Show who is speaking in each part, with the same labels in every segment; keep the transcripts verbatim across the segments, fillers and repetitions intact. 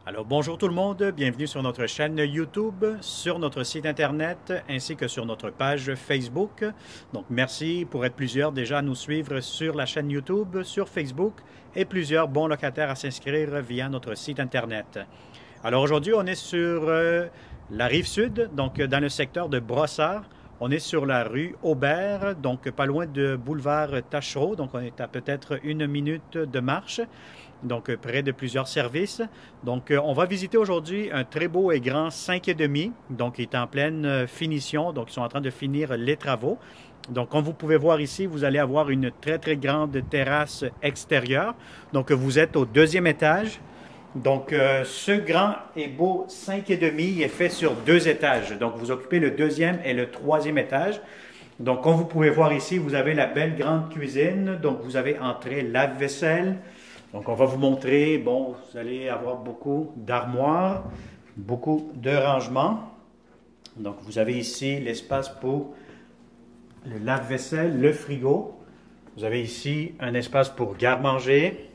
Speaker 1: Alors bonjour tout le monde, bienvenue sur notre chaîne YouTube, sur notre site internet ainsi que sur notre page Facebook. Donc merci pour être plusieurs déjà à nous suivre sur la chaîne YouTube, sur Facebook et plusieurs bons locataires à s'inscrire via notre site internet. Alors aujourd'hui on est sur euh, la rive sud, donc dans le secteur de Brossard. On est sur la rue Aubert, donc pas loin de boulevard Taschereau, donc on est à peut-être une minute de marche. Donc près de plusieurs services. Donc on va visiter aujourd'hui un très beau et grand cinq et demi, donc il est en pleine finition, donc ils sont en train de finir les travaux. Donc comme vous pouvez voir ici, vous allez avoir une très très grande terrasse extérieure. Donc vous êtes au deuxième étage. Donc euh, ce grand et beau cinq et demi est fait sur deux étages. Donc vous occupez le deuxième et le troisième étage. Donc comme vous pouvez voir ici, vous avez la belle grande cuisine. Donc vous avez entrée lave-vaisselle. Donc, on va vous montrer, bon, vous allez avoir beaucoup d'armoires, beaucoup de rangements. Donc, vous avez ici l'espace pour le lave-vaisselle, le frigo. Vous avez ici un espace pour garde-manger.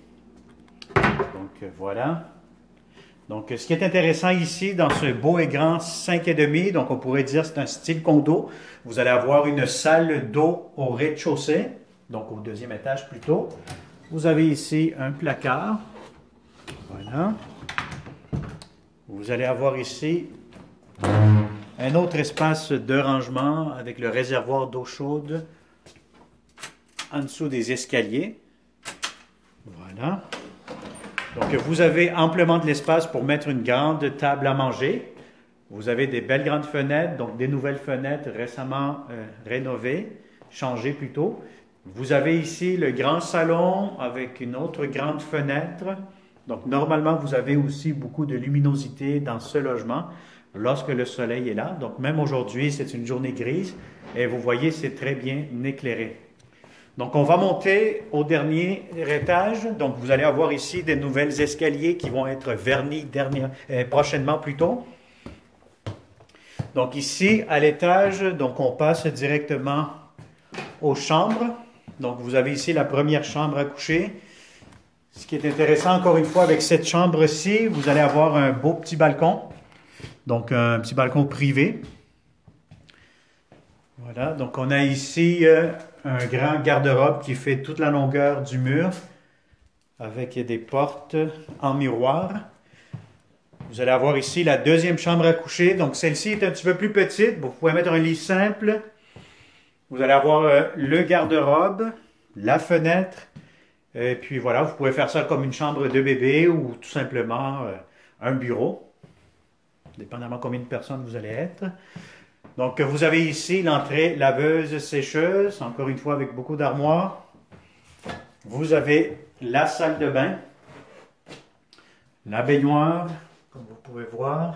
Speaker 1: Donc, voilà. Donc, ce qui est intéressant ici, dans ce beau et grand cinq et demi, donc on pourrait dire c'est un style condo. Vous allez avoir une salle d'eau au rez-de-chaussée, donc au deuxième étage plutôt. Vous avez ici un placard, voilà. Vous allez avoir ici un autre espace de rangement avec le réservoir d'eau chaude en dessous des escaliers. Voilà. Donc vous avez amplement de l'espace pour mettre une grande table à manger. Vous avez des belles grandes fenêtres, donc des nouvelles fenêtres récemment euh, rénovées, changées plutôt. Vous avez ici le grand salon avec une autre grande fenêtre. Donc, normalement, vous avez aussi beaucoup de luminosité dans ce logement lorsque le soleil est là. Donc, même aujourd'hui, c'est une journée grise et vous voyez, c'est très bien éclairé. Donc, on va monter au dernier étage. Donc, vous allez avoir ici des nouvelles escaliers qui vont être vernis dernière, euh, prochainement plutôt. Donc, ici, à l'étage, donc on passe directement aux chambres. Donc, vous avez ici la première chambre à coucher. Ce qui est intéressant, encore une fois, avec cette chambre-ci, vous allez avoir un beau petit balcon. Donc, un petit balcon privé. Voilà. Donc, on a ici euh, un grand garde-robe qui fait toute la longueur du mur avec des portes en miroir. Vous allez avoir ici la deuxième chambre à coucher. Donc, celle-ci est un petit peu plus petite. Vous pouvez mettre un lit simple. Vous allez avoir euh, le garde-robe, la fenêtre, et puis voilà, vous pouvez faire ça comme une chambre de bébé ou tout simplement euh, un bureau, dépendamment combien de personnes vous allez être. Donc vous avez ici l'entrée laveuse-sécheuse, encore une fois avec beaucoup d'armoires. Vous avez la salle de bain, la baignoire, comme vous pouvez voir.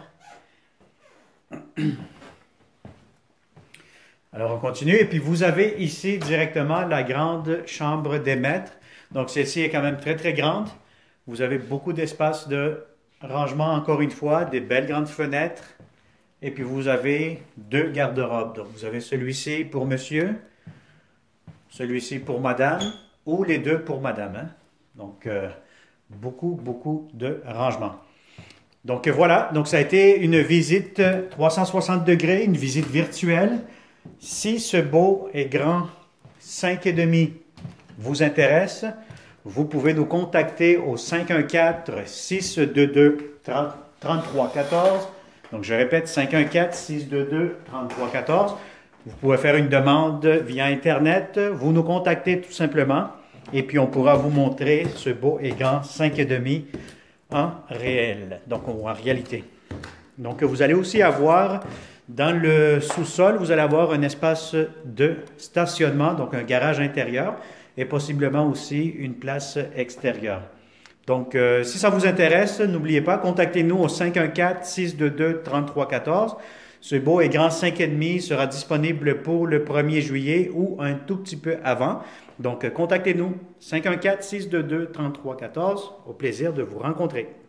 Speaker 1: Alors, on continue. Et puis, vous avez ici directement la grande chambre des maîtres. Donc, celle-ci est quand même très, très grande. Vous avez beaucoup d'espace de rangement, encore une fois, des belles grandes fenêtres. Et puis, vous avez deux garde-robes. Donc, vous avez celui-ci pour monsieur, celui-ci pour madame, ou les deux pour madame. Hein? Donc, euh, beaucoup, beaucoup de rangement. Donc, voilà. Donc, ça a été une visite trois cent soixante degrés, une visite virtuelle. Si ce beau et grand cinq et demi vous intéresse, vous pouvez nous contacter au cinq un quatre, six deux deux, trente-trois quatorze. Donc, je répète, cinq un quatre, six deux deux, trente-trois quatorze. Vous pouvez faire une demande via Internet. Vous nous contactez tout simplement et puis on pourra vous montrer ce beau et grand cinq et demi en réel, donc en réalité. Donc, vous allez aussi avoir... Dans le sous-sol, vous allez avoir un espace de stationnement, donc un garage intérieur et possiblement aussi une place extérieure. Donc, euh, si ça vous intéresse, n'oubliez pas, contactez-nous au cinq un quatre, six deux deux, trente-trois quatorze. Ce beau et grand cinq et demi sera disponible pour le premier juillet ou un tout petit peu avant. Donc, contactez-nous cinq un quatre, six deux deux, trente-trois quatorze. Au plaisir de vous rencontrer.